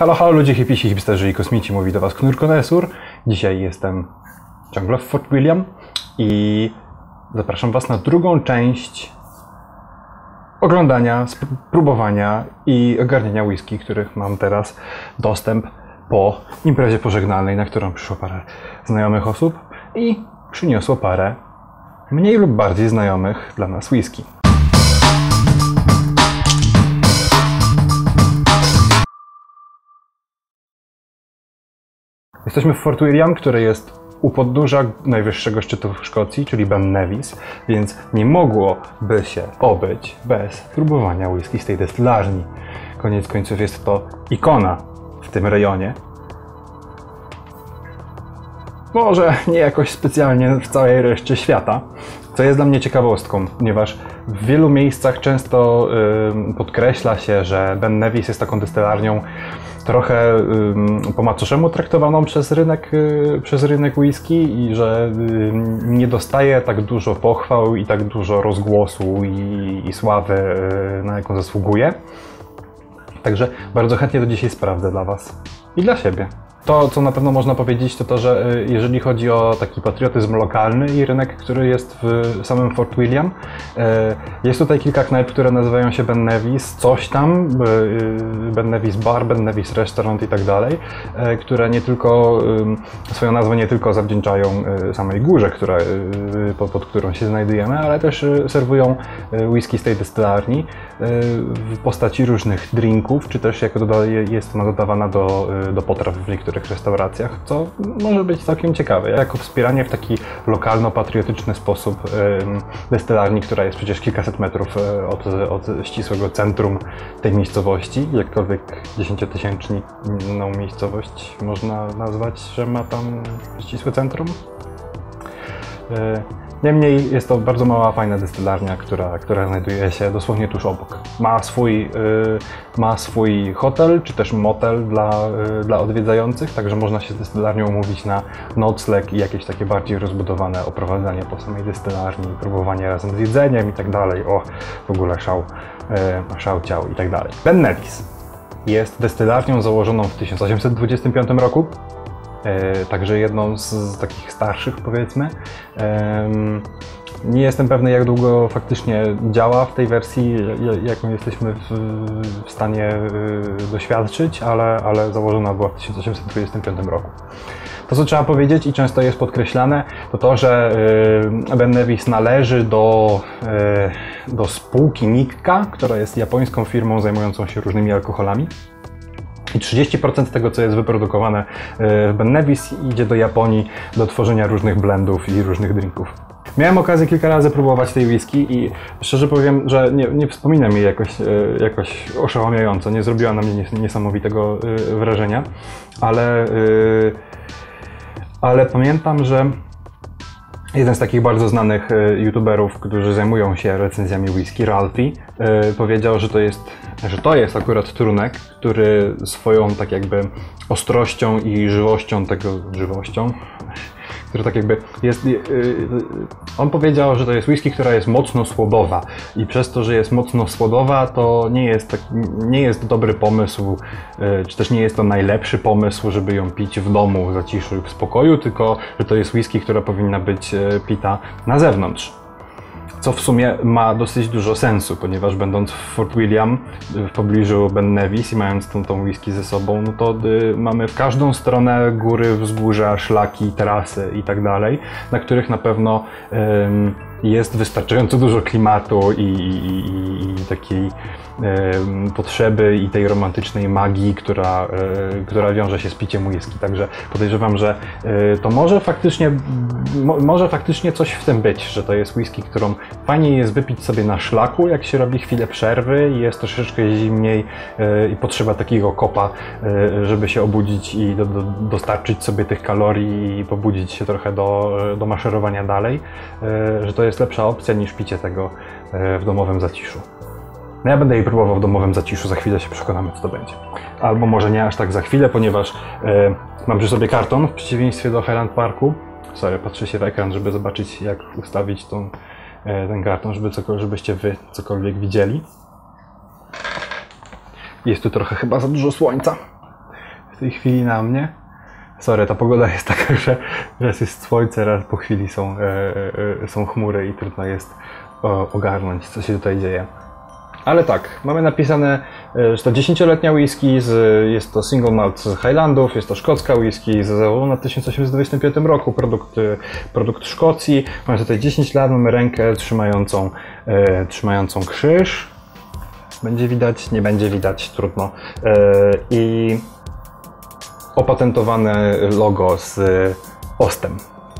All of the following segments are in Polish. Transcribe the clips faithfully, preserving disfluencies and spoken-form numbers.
Halo, halo ludzie, hipisi, hipsterzy i kosmici, mówi do was Knur Konesur. Dzisiaj jestem ciągle w Fort William i zapraszam was na drugą część oglądania, próbowania i ogarniania whisky, których mam teraz dostęp po imprezie pożegnalnej, na którą przyszło parę znajomych osób i przyniosło parę mniej lub bardziej znajomych dla nas whisky. Jesteśmy w Fort William, który jest u podnóża najwyższego szczytu w Szkocji, czyli Ben Nevis, więc nie mogłoby się obyć bez próbowania whisky z tej destylarni. Koniec końców jest to ikona w tym rejonie. Może nie jakoś specjalnie w całej reszcie świata, co jest dla mnie ciekawostką, ponieważ w wielu miejscach często yy, podkreśla się, że Ben Nevis jest taką destylarnią trochę yy, po macoszemu traktowaną przez rynek, yy, przez rynek whisky i że yy, nie dostaje tak dużo pochwał i tak dużo rozgłosu i, i sławy, yy, na jaką zasługuje. Także bardzo chętnie to dzisiaj sprawdzę dla was i dla siebie. To, co na pewno można powiedzieć, to to, że jeżeli chodzi o taki patriotyzm lokalny i rynek, który jest w samym Fort William, jest tutaj kilka knajp, które nazywają się Ben Nevis, coś tam, Ben Nevis Bar, Ben Nevis Restaurant i tak dalej, które nie tylko, swoją nazwę nie tylko zawdzięczają samej górze, która, pod, pod którą się znajdujemy, ale też serwują whisky z tej destylarni w postaci różnych drinków, czy też jako jest ona dodawana do, do potraw w niektórych restauracjach, co może być całkiem ciekawe. Jako wspieranie w taki lokalno-patriotyczny sposób destylarni, która jest przecież kilkaset metrów od, od ścisłego centrum tej miejscowości, jakkolwiek dziesięciotysięczną miejscowość można nazwać, że ma tam ścisłe centrum. Niemniej jest to bardzo mała, fajna destylarnia, która, która znajduje się dosłownie tuż obok. Ma swój, yy, ma swój hotel, czy też motel dla, yy, dla odwiedzających, także można się z destylarnią umówić na nocleg i jakieś takie bardziej rozbudowane oprowadzanie po samej destylarni, próbowanie razem z jedzeniem i tak dalej. O, w ogóle szał, yy, szał ciał i tak dalej. Ben Nevis jest destylarnią założoną w tysiąc osiemset dwudziestym piątym roku. E, także jedną z, z takich starszych, powiedzmy. E, nie jestem pewny, jak długo faktycznie działa w tej wersji, jaką jesteśmy w, w stanie e, doświadczyć, ale, ale założona była w tysiąc osiemset dwudziestym piątym roku. To, co trzeba powiedzieć i często jest podkreślane, to to, że e, Ben Nevis należy do, e, do spółki Nikka, która jest japońską firmą zajmującą się różnymi alkoholami. I trzydzieści procent tego, co jest wyprodukowane w Ben Nevis, idzie do Japonii do tworzenia różnych blendów i różnych drinków. Miałem okazję kilka razy próbować tej whisky i szczerze powiem, że nie, nie wspomina mi jakoś, jakoś oszałamiająco, nie zrobiła na mnie niesamowitego wrażenia, ale, ale pamiętam, że jeden z takich bardzo znanych youtuberów, którzy zajmują się recenzjami whisky, Ralphie, powiedział, że to jest, że to jest akurat trunek, który swoją tak jakby ostrością i żywością tego, żywością, który tak jakby jest, on powiedział, że to jest whisky, która jest mocno słodowa i przez to, że jest mocno słodowa, to nie jest, tak, nie jest dobry pomysł, czy też nie jest to najlepszy pomysł, żeby ją pić w domu, w zaciszu i w spokoju, tylko że to jest whisky, która powinna być pita na zewnątrz. Co w sumie ma dosyć dużo sensu, ponieważ będąc w Fort William, w pobliżu Ben Nevis i mając tą, tą whisky ze sobą, no to y, mamy w każdą stronę góry, wzgórza, szlaki, trasy i tak dalej, na których na pewno y, jest wystarczająco dużo klimatu i, i, i takiej y, potrzeby i tej romantycznej magii, która, y, która wiąże się z piciem whisky. Także podejrzewam, że y, to może faktycznie, mo, może faktycznie coś w tym być, że to jest whisky, którą fajnie jest wypić sobie na szlaku, jak się robi chwilę przerwy i jest troszeczkę zimniej yy, i potrzeba takiego kopa, yy, żeby się obudzić i do, do, dostarczyć sobie tych kalorii i pobudzić się trochę do, do maszerowania dalej, yy, że to jest lepsza opcja niż picie tego yy, w domowym zaciszu. No ja będę jej próbował w domowym zaciszu, za chwilę się przekonamy, co to będzie. Albo może nie aż tak za chwilę, ponieważ yy, mam przy sobie karton, w przeciwieństwie do Highland Parku. Sorry, patrzę się w ekran, żeby zobaczyć, jak ustawić tą ten karton, żeby cokolwiek, żebyście wy cokolwiek widzieli. Jest tu trochę chyba za dużo słońca. w tej chwili na mnie. Sorry, ta pogoda jest taka, że raz jest słońce, raz po chwili są, e, e, są chmury i trudno jest o, ogarnąć, co się tutaj dzieje. Ale tak, mamy napisane, że to dziesięcioletnia whisky, z, jest to single malt z Highlandów, jest to szkocka whisky z założona w tysiąc osiemset dwudziestym piątym roku, produkt, produkt Szkocji. Mamy tutaj dziesięć lat, mamy rękę trzymającą, e, trzymającą krzyż. Będzie widać, nie będzie widać, trudno. E, I opatentowane logo z ostem.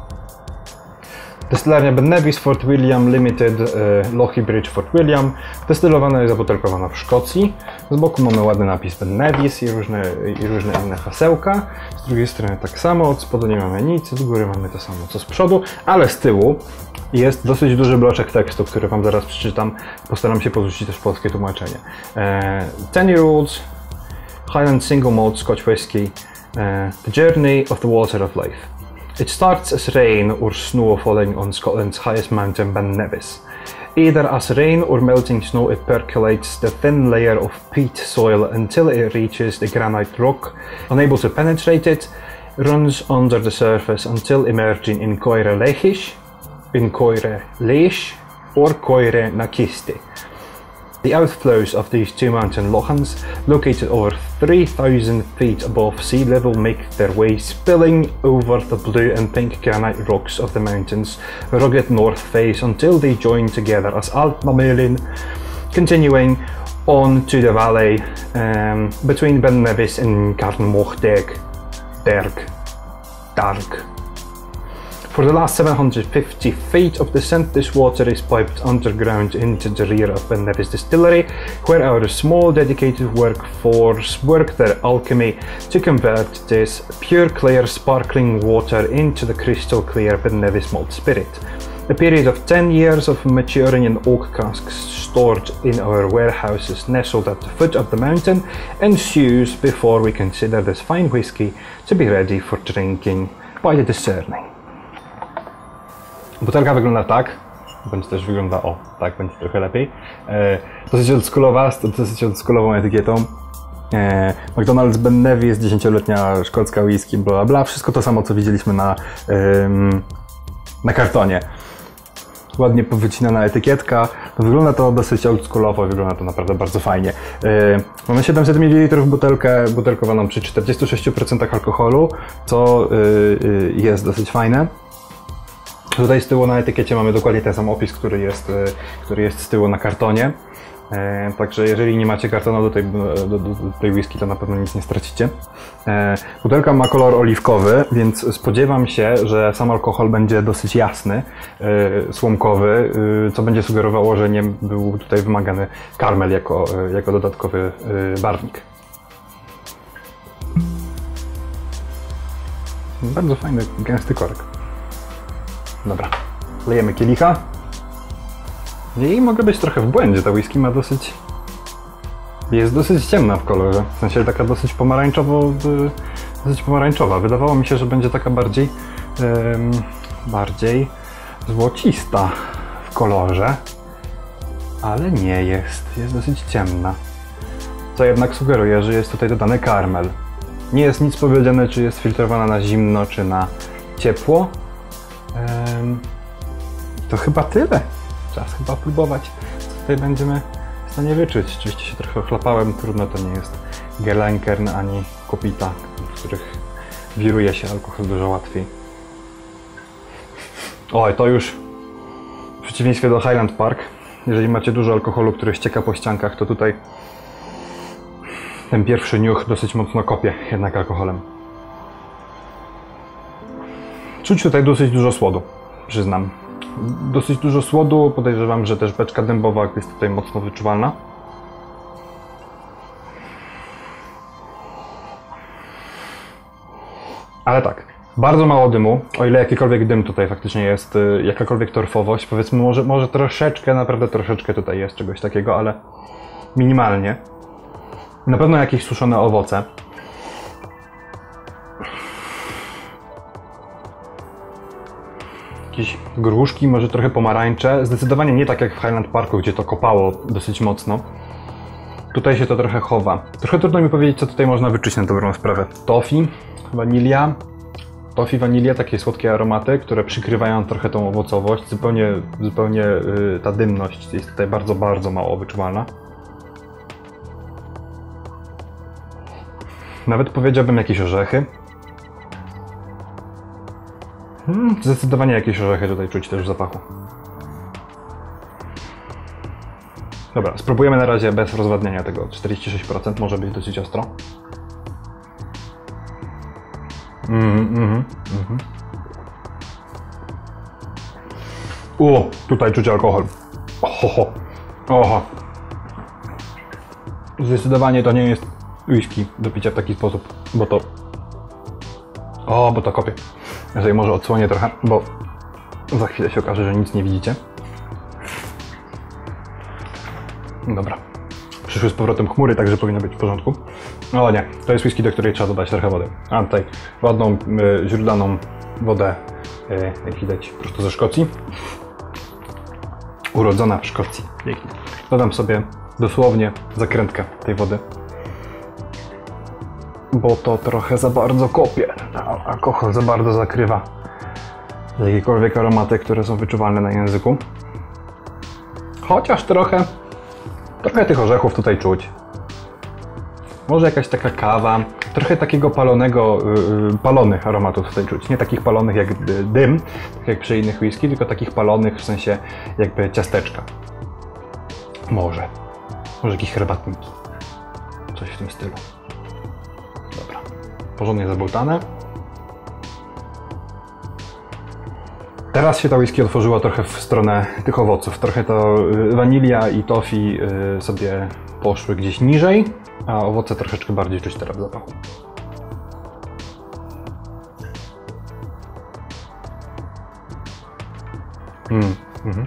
Destylarnia Ben Nevis Fort William Limited, Lochybridge Fort William. Destylowana i zabutelkowana w Szkocji. Z boku mamy ładny napis Ben Nevis i różne, i różne inne hasełka. Z drugiej strony tak samo, od spodu nie mamy nic, z góry mamy to samo co z przodu, ale z tyłu jest dosyć duży bloczek tekstu, który Wam zaraz przeczytam. Postaram się porzucić też polskie tłumaczenie. ten Rules, Highland Single Malt Scotch Whisky, The Journey of the Water of Life. It starts as rain or snow falling on Scotland's highest mountain, Ben Nevis. Either as rain or melting snow, it percolates the thin layer of peat soil until it reaches the granite rock. Unable to penetrate it, runs under the surface until emerging in Coire Lechish, in Coire Leish, or Coire Nakisti. The outflows of these two mountain lochans, located over three thousand feet above sea level, make their way spilling over the blue and pink granite rocks of the mountain's rugged north face until they join together as Altmamelin, continuing on to the valley um, between Ben Nevis and Carnmochderg, Derg, Darg. For the last seven hundred fifty feet of descent, this water is piped underground into the rear of Ben Nevis Distillery, where our small dedicated workforce work their alchemy to convert this pure, clear, sparkling water into the crystal clear Ben Nevis malt spirit. A period of ten years of maturing in oak casks stored in our warehouses nestled at the foot of the mountain ensues before we consider this fine whiskey to be ready for drinking by the discerning. Butelka wygląda tak, bądź też wygląda, o, tak, będzie trochę lepiej. E, dosyć oldschoolowa, z dosyć oldschoolową etykietą. E, McDonald's Ben Nevis, dziesięcioletnia szkocka whisky, bla bla, wszystko to samo co widzieliśmy na, ym, na kartonie. Ładnie powycinana etykietka, wygląda to dosyć oldschoolowo, wygląda to naprawdę bardzo fajnie. E, mamy siedemset mililitrów butelkę, butelkowaną przy czterdziestu sześciu procentach alkoholu, co y, y, jest dosyć fajne. Tutaj z tyłu na etykiecie mamy dokładnie ten sam opis, który jest, który jest z tyłu na kartonie. E, także jeżeli nie macie kartonu do tej, do, do tej whisky, to na pewno nic nie stracicie. E, butelka ma kolor oliwkowy, więc spodziewam się, że sam alkohol będzie dosyć jasny, e, słomkowy, e, co będzie sugerowało, że nie był tutaj wymagany karmel jako, jako dodatkowy e, barwnik. Bardzo fajny, gęsty korek. Dobra, lejemy kielicha. I mogę być trochę w błędzie, ta whisky ma dosyć... jest dosyć ciemna w kolorze, w sensie taka dosyć pomarańczowo... dosyć pomarańczowa. Wydawało mi się, że będzie taka bardziej... Um, bardziej złocista w kolorze, ale nie jest, jest dosyć ciemna. Co jednak sugeruje, że jest tutaj dodany karmel. Nie jest nic powiedziane, czy jest filtrowana na zimno, czy na ciepło. Um, to chyba tyle. Czas chyba próbować, co tutaj będziemy w stanie wyczuć. Oczywiście się trochę ochlapałem, trudno, to nie jest Gelenkern ani Kopita, w których wiruje się alkohol dużo łatwiej. Oj, to już w przeciwieństwie do Highland Park, jeżeli macie dużo alkoholu, który ścieka po ściankach, to tutaj ten pierwszy niuch dosyć mocno kopie jednak alkoholem. Czuć tutaj dosyć dużo słodu, przyznam. Dosyć dużo słodu, podejrzewam, że też beczka dębowa jest tutaj mocno wyczuwalna. Ale tak, bardzo mało dymu, o ile jakikolwiek dym tutaj faktycznie jest, jakakolwiek torfowość, powiedzmy może, może troszeczkę, naprawdę troszeczkę tutaj jest czegoś takiego, ale minimalnie. Na pewno jakieś suszone owoce. Jakieś gruszki, może trochę pomarańcze. Zdecydowanie nie tak jak w Highland Parku, gdzie to kopało dosyć mocno. Tutaj się to trochę chowa. Trochę trudno mi powiedzieć, co tutaj można wyczuć na dobrą sprawę. Toffee, wanilia. Toffee, wanilia, takie słodkie aromaty, które przykrywają trochę tą owocowość. Zupełnie, zupełnie yy, ta dymność jest tutaj bardzo, bardzo mało wyczuwalna. Nawet powiedziałbym jakieś orzechy. Hmm, zdecydowanie jakieś orzechy tutaj czuć też w zapachu. Dobra, spróbujemy na razie bez rozwadniania tego. czterdzieści sześć procent może być dosyć ostro. Mhm, mhm, mhm. O, tutaj czuć alkohol. Oho, oho. Zdecydowanie to nie jest whisky do picia w taki sposób, bo to... O, bo to kopie. Ja sobie może odsłonię trochę, bo za chwilę się okaże, że nic nie widzicie. Dobra. Przyszły z powrotem chmury, także powinno być w porządku. O nie, to jest whisky, do której trzeba dodać trochę wody. A tutaj ładną, y, źródlaną wodę, y, jak widać, prosto ze Szkocji. Urodzona w Szkocji. Pięknie. Dodam sobie dosłownie zakrętkę tej wody, bo to trochę za bardzo kopie. Alkohol za bardzo zakrywa jakiekolwiek aromaty, które są wyczuwalne na języku. Chociaż trochę, trochę tych orzechów tutaj czuć. Może jakaś taka kawa, trochę takiego palonego, yy, palonych aromatów tutaj czuć. Nie takich palonych jak dym, tak jak przy innych whisky, tylko takich palonych w sensie jakby ciasteczka. Może. Może jakieś herbatniki. Coś w tym stylu. Dobra. Porządnie zabełtane. Teraz się ta whisky otworzyła trochę w stronę tych owoców. Trochę to wanilia i toffee sobie poszły gdzieś niżej, a owoce troszeczkę bardziej czuć teraz w zapachu. Mm, mm.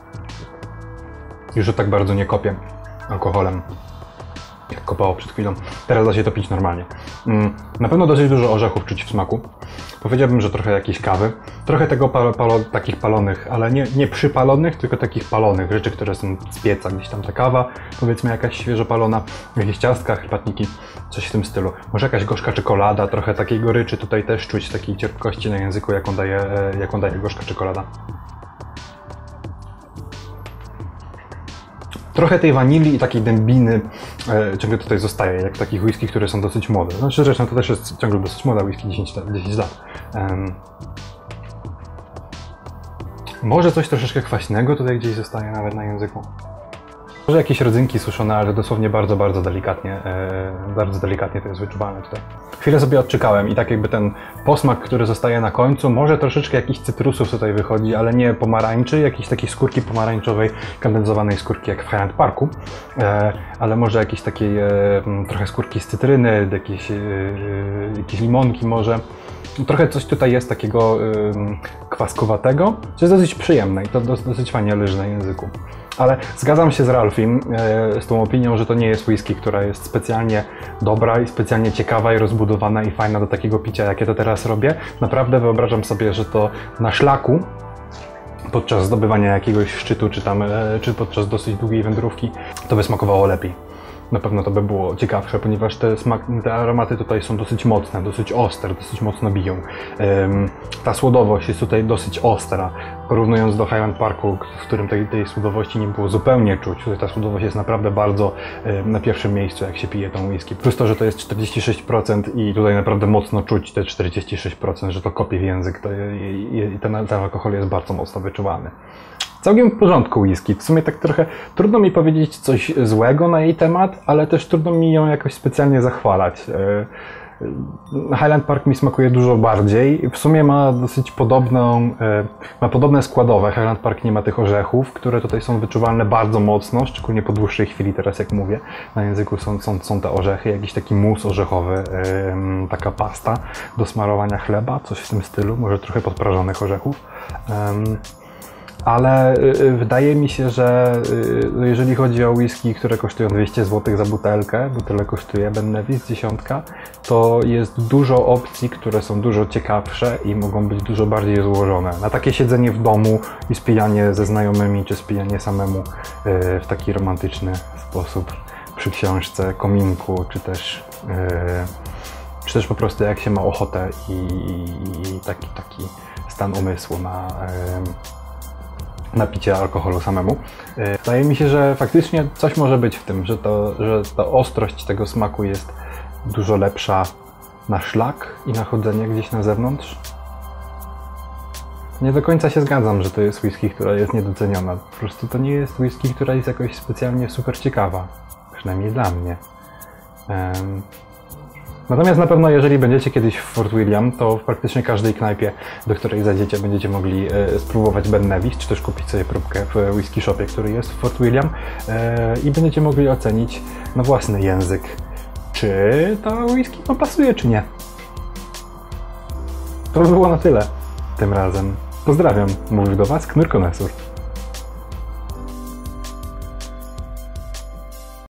Już tak bardzo nie kopię alkoholem, jak kopało przed chwilą. Teraz da się to pić normalnie. Mm, na pewno dosyć dużo orzechów czuć w smaku. Powiedziałbym, że trochę jakiejś kawy. Trochę tego palo, palo, takich palonych, ale nie, nie przypalonych, tylko takich palonych rzeczy, które są z pieca. Gdzieś tam ta kawa, powiedzmy jakaś świeżo palona, jakieś ciastka, herbatniki, coś w tym stylu. Może jakaś gorzka czekolada, trochę takiej goryczy tutaj też czuć, takiej cierpkości na języku, jaką daje, jaką daje gorzka czekolada. Trochę tej wanilii i takiej dębiny e, ciągle tutaj zostaje, jak w takich whisky, które są dosyć młode. Znaczy zresztą to też jest ciągle dosyć młoda whisky, dziesięć lat. Um, może coś troszeczkę kwaśnego tutaj gdzieś zostaje nawet na języku. Może jakieś rodzynki suszone, ale dosłownie bardzo, bardzo delikatnie, e, bardzo delikatnie to jest wyczuwalne tutaj. Chwilę sobie odczekałem i tak jakby ten posmak, który zostaje na końcu, może troszeczkę jakichś cytrusów tutaj wychodzi, ale nie pomarańczy, jakiejś takiej skórki pomarańczowej, kondensowanej skórki jak w Highland Parku, e, ale może jakieś takiej e, trochę skórki z cytryny, jakieś, e, jakieś limonki może. Trochę coś tutaj jest takiego e, kwaskowatego, co jest dosyć przyjemne i to dosyć fajnie leży na języku. Ale zgadzam się z Ralphiem, e, z tą opinią, że to nie jest whisky, która jest specjalnie dobra i specjalnie ciekawa i rozbudowana i fajna do takiego picia, jakie to teraz robię. Naprawdę wyobrażam sobie, że to na szlaku, podczas zdobywania jakiegoś szczytu, czy tam, e, czy podczas dosyć długiej wędrówki, to by smakowało lepiej. Na pewno to by było ciekawsze, ponieważ te, smak, te aromaty tutaj są dosyć mocne, dosyć ostre, dosyć mocno biją. Ym, ta słodowość jest tutaj dosyć ostra, porównując do Highland Parku, w którym tej, tej słodowości nie było zupełnie czuć. Tutaj ta słodowość jest naprawdę bardzo ym, na pierwszym miejscu, jak się pije tą whisky. Plus to, że to jest czterdzieści sześć procent i tutaj naprawdę mocno czuć te czterdzieści sześć procent, że to kopie w język to, i, i ten, ten alkohol jest bardzo mocno wyczuwalny. Całkiem w porządku whisky. W sumie tak trochę trudno mi powiedzieć coś złego na jej temat, ale też trudno mi ją jakoś specjalnie zachwalać. Highland Park mi smakuje dużo bardziej. W sumie ma dosyć podobną, ma podobne składowe. Highland Park nie ma tych orzechów, które tutaj są wyczuwalne bardzo mocno, szczególnie po dłuższej chwili teraz jak mówię. Na języku są, są, są te orzechy, jakiś taki mus orzechowy, taka pasta do smarowania chleba, coś w tym stylu, może trochę podprażonych orzechów. Ale y, wydaje mi się, że y, jeżeli chodzi o whisky, które kosztują dwieście złotych za butelkę, bo tyle kosztuje Ben Nevis dziesiątka, to jest dużo opcji, które są dużo ciekawsze i mogą być dużo bardziej złożone. Na takie siedzenie w domu i spijanie ze znajomymi, czy spijanie samemu y, w taki romantyczny sposób przy książce, kominku, czy też, yy, czy też po prostu jak się ma ochotę i, i taki, taki stan umysłu na, yy, na picie alkoholu samemu. Yy, wydaje mi się, że faktycznie coś może być w tym, że, to, że ta ostrość tego smaku jest dużo lepsza na szlak i na chodzenie gdzieś na zewnątrz. Nie do końca się zgadzam, że to jest whisky, która jest niedoceniona. Po prostu to nie jest whisky, która jest jakoś specjalnie super ciekawa. Przynajmniej dla mnie. Um, natomiast na pewno jeżeli będziecie kiedyś w Fort William, to w praktycznie każdej knajpie, do której zajdziecie, będziecie mogli e, spróbować Ben Nevis, czy też kupić sobie próbkę w whisky shopie, który jest w Fort William e, i będziecie mogli ocenić na własny język, czy to whisky wam pasuje, czy nie. To by było na tyle tym razem. Pozdrawiam, mówił do Was Knur Konesur.